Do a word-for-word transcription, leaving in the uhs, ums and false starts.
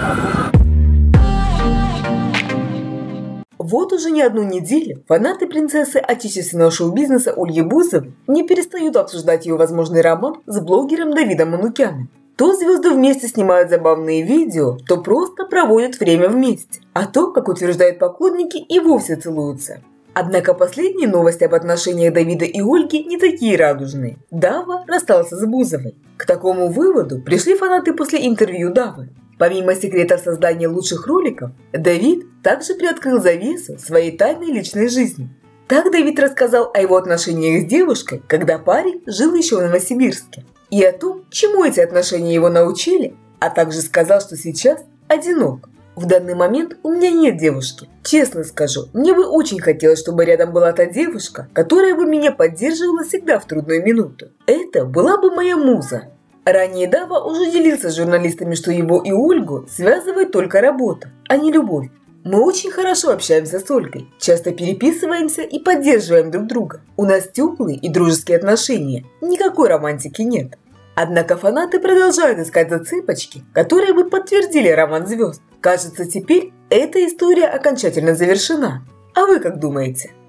Вот уже не одну неделю фанаты принцессы отечественного шоу-бизнеса Ольги Бузовой не перестают обсуждать ее возможный роман с блогером Давидом Манукяном. То звезды вместе снимают забавные видео, то просто проводят время вместе, а то, как утверждают поклонники, и вовсе целуются. Однако последние новости об отношениях Давида и Ольги не такие радужные. Дава расстался с Бузовой. К такому выводу пришли фанаты после интервью Давы. Помимо секрета создания лучших роликов, Давид также приоткрыл завесу своей тайной личной жизни. Так Давид рассказал о его отношениях с девушкой, когда парень жил еще в Новосибирске, и о том, чему эти отношения его научили, а также сказал, что сейчас одинок. В данный момент у меня нет девушки. Честно скажу, мне бы очень хотелось, чтобы рядом была та девушка, которая бы меня поддерживала всегда в трудную минуту. Это была бы моя муза. Ранее Дава уже делился с журналистами, что его и Ольгу связывает только работа, а не любовь. Мы очень хорошо общаемся с Ольгой, часто переписываемся и поддерживаем друг друга. У нас теплые и дружеские отношения, никакой романтики нет. Однако фанаты продолжают искать зацепочки, которые бы подтвердили роман звезд. Кажется, теперь эта история окончательно завершена. А вы как думаете?